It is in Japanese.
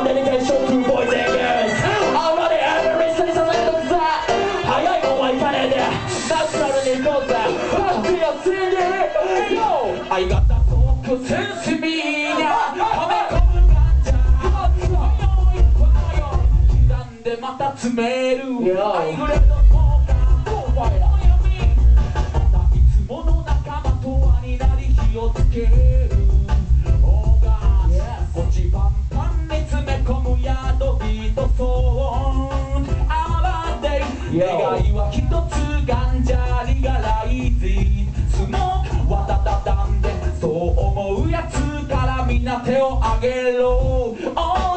one dedication to boys and girls. Already every city so let them say,早いもんはいかねえで、ナチュラルに行こうぜ。パッチやシンディ、Yo! I got the focus sense me nya、はめ込むガンジャ、強いファイア、刻んでまた詰める。アイグレードスモーカー、ファイア。またいつもの仲間と輪になり火をつける。こっちパンパンに詰め込むヤードビートソーンアワーデイ願いは一つガンジャリガライズスモークわたたたんでそう思うやつからみんな手を挙げろ、oh